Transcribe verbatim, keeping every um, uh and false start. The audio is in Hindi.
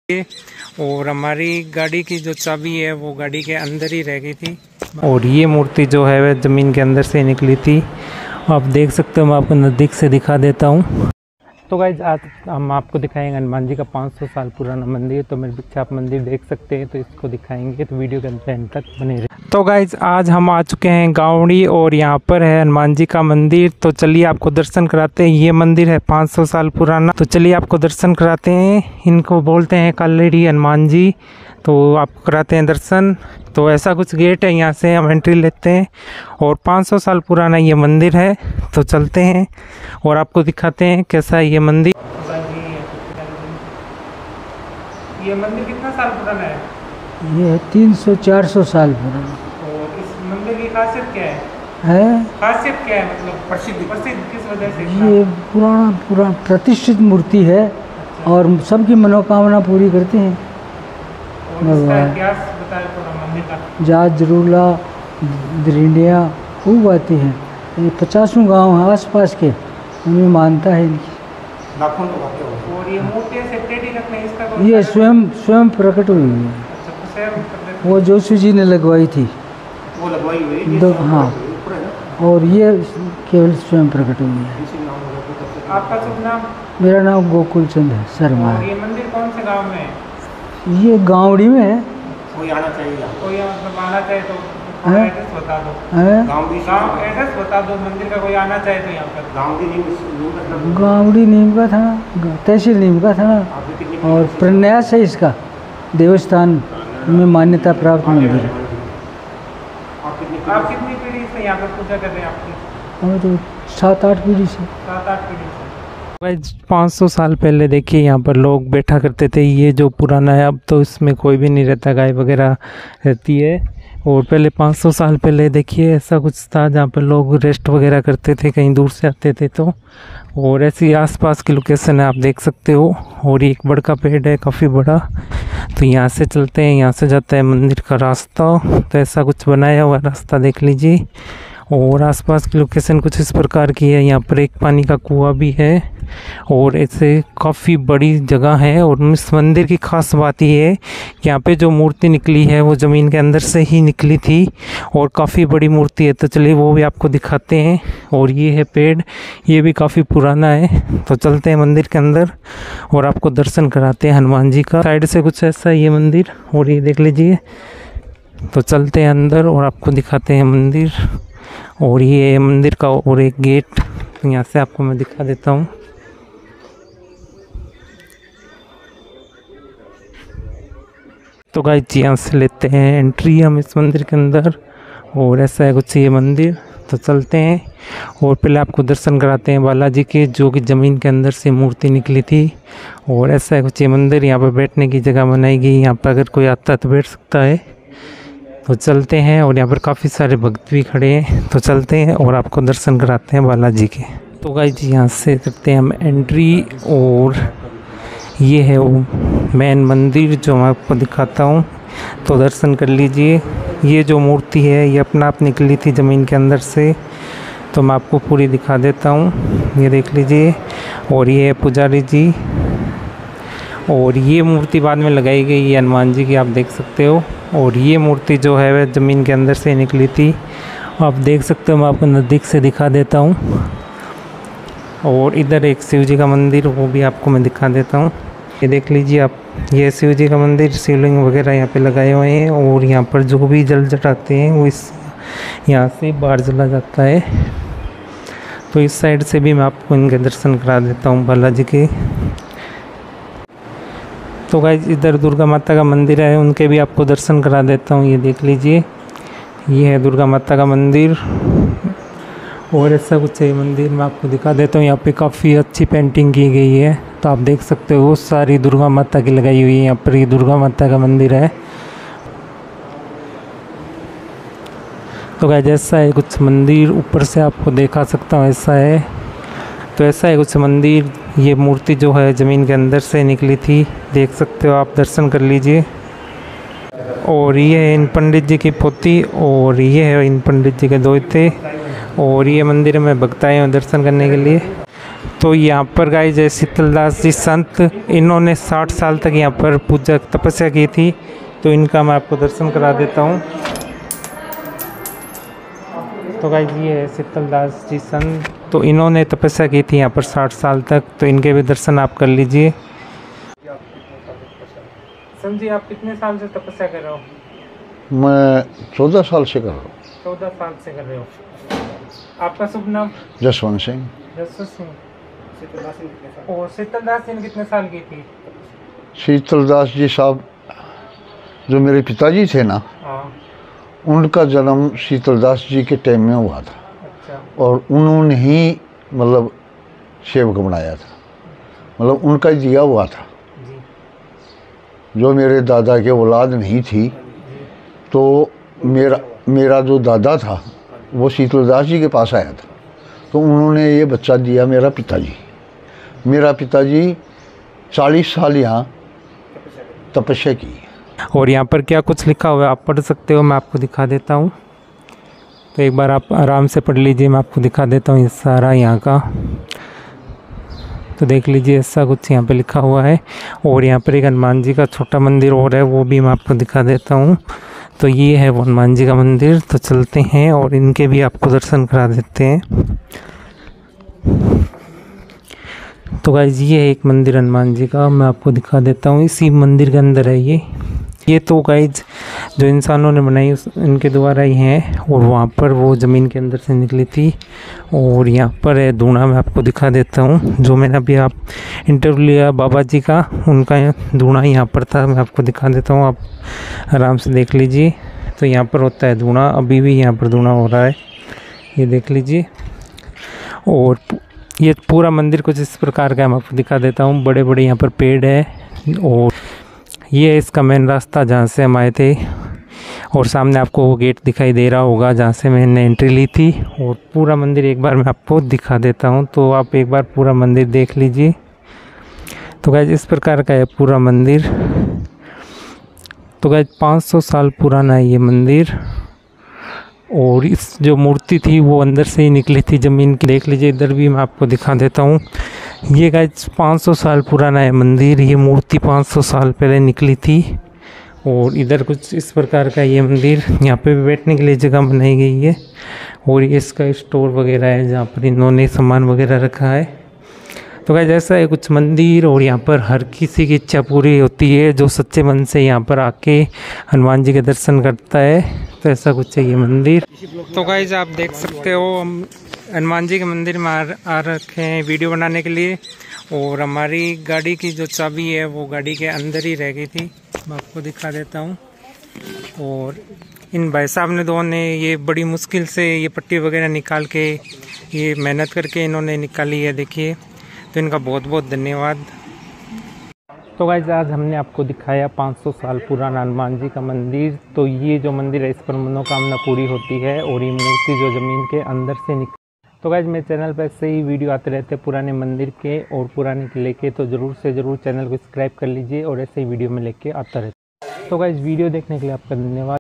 और हमारी गाड़ी की जो चाबी है वो गाड़ी के अंदर ही रह गई थी। और ये मूर्ति जो है वह ज़मीन के अंदर से निकली थी। आप देख सकते हो, मैं आपको नज़दीक से दिखा देता हूँ। तो गाइज आज हम आपको दिखाएंगे हनुमान जी का पाँच सौ साल पुराना मंदिर। तो मेरे पीछे आप मंदिर देख सकते हैं, तो इसको दिखाएंगे, तो वीडियो के अंत तक बने रहे। तो गाइज आज हम आ चुके हैं गावड़ी और यहाँ पर है हनुमान जी का मंदिर। तो चलिए आपको दर्शन कराते हैं। ये मंदिर है पाँच सौ साल पुराना। तो चलिए आपको दर्शन कराते हैं। इनको बोलते हैं कालेड़ी हनुमान जी। तो आपको कराते हैं दर्शन। तो ऐसा कुछ गेट है, यहाँ से हम एंट्री लेते हैं और पाँच सौ साल पुराना ये मंदिर है। तो चलते हैं और आपको दिखाते हैं कैसा है ये मंदिर। ये मंदिर कितना साल पुराना है? ये तीन सौ चार सौ साल पुराना। और इस मंदिर की खासियत क्या है? है खासियत क्या है, मतलब प्रसिद्ध प्रसिद्ध किस वजह से? ये पुराना पुराना प्रतिष्ठित मूर्ति है और सबकी मनोकामना पूरी करते हैं। और इसका इतिहास बताएं पूरा मंदिर का। जात जरूला दरिंडिया खूब आती हैं। ये पचासों गांव हैं आस पास के, उन्हें मानता है इनकी। लाखों लोग आते हो। और ये मूर्ति से टेढ़ी रखने इसका कोई ये स्वयं स्वयं प्रकट हुई है। अच्छा, स्वयं वो जोशी जी ने लगवाई थी वो लगवाई हुई दो, हाँ। और ये केवल स्वयं प्रकट हुई है। आपका शुभ नाम? मेरा नाम गोकुल चंद है शर्मा और है। ये मंदिर कौन से गांव में है? ये गावड़ी में है। कोई आना चाहिए, कोई मतलब आना चाहे तो है? एड्रेस बता दो। है? गांव एड्रेस बता दो मंदिर का, कोई आना चाहे तो यहाँ पर। गांव गावड़ी नीम का थाना, तहसील नीम का थाना और प्रन्यास है इसका। देवस्थान में मान्यता प्राप्त मंदिर है। आप कितनी पीढ़ी से यहाँ पर पूजा कर रहे हैं? आपकी हमें तो सात आठ पीढ़ी से सात आठ पीढ़ी से। पाँच सौ साल पहले देखिए यहाँ पर लोग बैठा करते थे। ये जो पुराना है, अब तो इसमें कोई भी नहीं रहता, गाय वगैरह रहती है। और पहले पाँच सौ साल पहले देखिए ऐसा कुछ था जहाँ पर लोग रेस्ट वगैरह करते थे, कहीं दूर से आते थे तो। और ऐसी आसपास की लोकेशन है, आप देख सकते हो। और एक बड़ का पेड़ है, काफ़ी बड़ा। तो यहाँ से चलते हैं, यहाँ से जाता है मंदिर का रास्ता। तो ऐसा कुछ बनाया हुआ रास्ता देख लीजिए। और आसपास की लोकेशन कुछ इस प्रकार की है। यहाँ पर एक पानी का कुआं भी है और ऐसे काफ़ी बड़ी जगह है। और इस मंदिर की खास बात ये है कि यहाँ पे जो मूर्ति निकली है वो ज़मीन के अंदर से ही निकली थी और काफ़ी बड़ी मूर्ति है। तो चलिए वो भी आपको दिखाते हैं। और ये है पेड़, ये भी काफ़ी पुराना है। तो चलते हैं मंदिर के अंदर और आपको दर्शन कराते हैं हनुमान जी का। साइड से कुछ ऐसा है ये मंदिर, और ये देख लीजिए। तो चलते हैं अंदर और आपको दिखाते हैं मंदिर। और ये मंदिर का और एक गेट, तो यहाँ से आपको मैं दिखा देता हूँ। तो गाइस यहाँ से लेते हैं एंट्री हम इस मंदिर के अंदर। और ऐसा है कुछ ये मंदिर। तो चलते हैं और पहले आपको दर्शन कराते हैं बालाजी के, जो कि ज़मीन के अंदर से मूर्ति निकली थी। और ऐसा है कुछ ये मंदिर। यहाँ पर बैठने की जगह बनाई गई, यहाँ पर अगर कोई आता है तो बैठ सकता है। तो चलते हैं और यहाँ पर काफ़ी सारे भक्त भी खड़े हैं। तो चलते हैं और आपको दर्शन कराते हैं बालाजी के। तो गाइस यहाँ से करते हैं हम एंट्री और ये है वो मेन मंदिर जो मैं आपको दिखाता हूँ। तो दर्शन कर लीजिए। ये जो मूर्ति है ये अपना आप निकली थी ज़मीन के अंदर से। तो मैं आपको पूरी दिखा देता हूँ, ये देख लीजिए। और ये है पुजारी जी। और ये मूर्ति बाद में लगाई गई है हनुमान जी की, आप देख सकते हो। और ये मूर्ति जो है वह ज़मीन के अंदर से निकली थी, आप देख सकते हो। मैं आपको नज़दीक से दिखा देता हूँ। और इधर एक शिव जी का मंदिर, वो भी आपको मैं दिखा देता हूँ। ये देख लीजिए आप, ये शिव जी का मंदिर, शिवलिंग वगैरह यहाँ पे लगाए हुए हैं। और यहाँ पर जो भी जल चढ़ाते हैं वो इस यहाँ से बाहर चला जाता है। तो इस साइड से भी मैं आपको इनके दर्शन करा देता हूँ बालाजी के। तो गाइस इधर दुर्गा माता का मंदिर है, उनके भी आपको दर्शन करा देता हूँ। ये देख लीजिए, ये है दुर्गा माता का मंदिर। और ऐसा कुछ है मंदिर, मैं आपको दिखा देता हूँ। यहाँ पे काफ़ी अच्छी पेंटिंग की गई है, तो आप देख सकते हो। सारी दुर्गा माता की लगाई हुई है यहाँ पर। ये दुर्गा माता का मंदिर है। तो गाइस ऐसा है कुछ मंदिर, ऊपर से आपको दिखा सकता हूँ, ऐसा है। तो ऐसा है कुछ मंदिर। ये मूर्ति जो है ज़मीन के अंदर से निकली थी, देख सकते हो आप, दर्शन कर लीजिए। और ये है इन पंडित जी की पोती, और ये है इन पंडित जी के दोहते। और ये मंदिर में भक्त आए हैं दर्शन करने के लिए। तो यहाँ पर गाइस जय शीतलदास जी संत, इन्होंने साठ साल तक यहाँ पर पूजा तपस्या की थी। तो इनका मैं आपको दर्शन करा देता हूँ। तो गाइस ये है शीतलदास जी संत, तो इन्होंने तपस्या की थी यहाँ पर साठ साल तक। तो इनके भी दर्शन आप कर लीजिए। संत जी आप कितने साल से तपस्या कर रहे हो? मैं चौदह साल से कर रहा हूँ। चौदह साल से कर रहे हो। आपका शुभ नाम? जसवंत सिंह। जसवंत सिंह। और शीतलदास जी ने कितने साल की थी? शीतलदास जी साहब जो मेरे पिताजी थे ना, उनका जन्म शीतलदास जी के टाइम में हुआ था। अच्छा। और उन्होंने ही मतलब सेवक बनाया था, मतलब उनका ही दिया हुआ था जी। जो मेरे दादा के औलाद नहीं थी, तो मेरा मेरा जो दादा था वो शीतलदास जी के पास आया था। तो उन्होंने ये बच्चा दिया मेरा पिताजी। मेरा पिताजी चालीस साल यहाँ तपस्या की। और यहाँ पर क्या कुछ लिखा हुआ है आप पढ़ सकते हो, मैं आपको दिखा देता हूँ। तो एक बार आप आराम से पढ़ लीजिए, मैं आपको दिखा देता हूँ ये सारा यहाँ का। तो देख लीजिए ऐसा कुछ यहाँ पे लिखा हुआ है। और यहाँ पर एक हनुमान जी का छोटा मंदिर और है, वो भी मैं आपको दिखा देता हूँ। तो ये है वो हनुमान जी का मंदिर। तो चलते हैं और इनके भी आपको दर्शन करा देते हैं। तो गाइस ये है एक मंदिर हनुमान जी का, मैं आपको दिखा देता हूँ। इसी मंदिर के अंदर है ये ये तो गाइस जो इंसानों ने बनाई उस इनके द्वारा ही हैं। और वहाँ पर वो ज़मीन के अंदर से निकली थी। और यहाँ पर है धूणा, मैं आपको दिखा देता हूँ। जो मैंने अभी आप इंटरव्यू लिया बाबा जी का, उनका धूणा यहाँ पर था, मैं आपको दिखा देता हूँ, आप आराम से देख लीजिए। तो यहाँ पर होता है धूणा, अभी भी यहाँ पर धूणा हो रहा है, ये देख लीजिए। और ये पूरा मंदिर कुछ इस प्रकार का है, मैं आपको दिखा देता हूँ। बड़े बड़े यहाँ पर पेड़ है। और ये है इसका मेन रास्ता जहाँ से हम आए थे। और सामने आपको वो गेट दिखाई दे रहा होगा जहाँ से मैंने एंट्री ली थी। और पूरा मंदिर एक बार मैं आपको दिखा देता हूँ, तो आप एक बार पूरा मंदिर देख लीजिए। तो गाइस इस प्रकार का है पूरा मंदिर। तो गाइस पाँच सौ साल पुराना है ये मंदिर। और इस जो मूर्ति थी वो अंदर से ही निकली थी ज़मीन की, देख लीजिए। इधर भी मैं आपको दिखा देता हूँ। ये गाइस पाँच सौ साल पुराना है मंदिर। ये मूर्ति पाँच सौ साल पहले निकली थी। और इधर कुछ इस प्रकार का ये मंदिर, यहाँ पे भी बैठने के लिए जगह बनाई गई है। और ये इसका स्टोर वगैरह है जहाँ पर इन्होंने सामान वगैरह रखा है। तो गाइस ऐसा है कुछ मंदिर। और यहाँ पर हर किसी की इच्छा पूरी होती है जो सच्चे मन से यहाँ पर आके हनुमान जी के दर्शन करता है। तो ऐसा कुछ है ये मंदिर। तो गाइस आप देख सकते हो हम हनुमान जी के मंदिर में आ रखे हैं वीडियो बनाने के लिए। और हमारी गाड़ी की जो चाबी है वो गाड़ी के अंदर ही रह गई थी, मैं आपको दिखा देता हूँ। और इन भाई साहब ने दो ने ये बड़ी मुश्किल से ये पट्टी वगैरह निकाल के, ये मेहनत करके इन्होंने निकाली है, देखिए। तो इनका बहुत बहुत धन्यवाद। तो गाइस आज हमने आपको दिखाया पाँच सौ साल पुराना हनुमान जी का मंदिर। तो ये जो मंदिर है इस पर मनोकामना पूरी होती है। और ये मूर्ति जो ज़मीन के अंदर से निकल। तो गाइस मेरे चैनल पर ऐसे ही वीडियो आते रहते हैं पुराने मंदिर के और पुराने किले के। तो ज़रूर से ज़रूर चैनल को सब्सक्राइब कर लीजिए और ऐसे ही वीडियो में लेके आता रहता है। तो गाइस वीडियो देखने के लिए आपका धन्यवाद।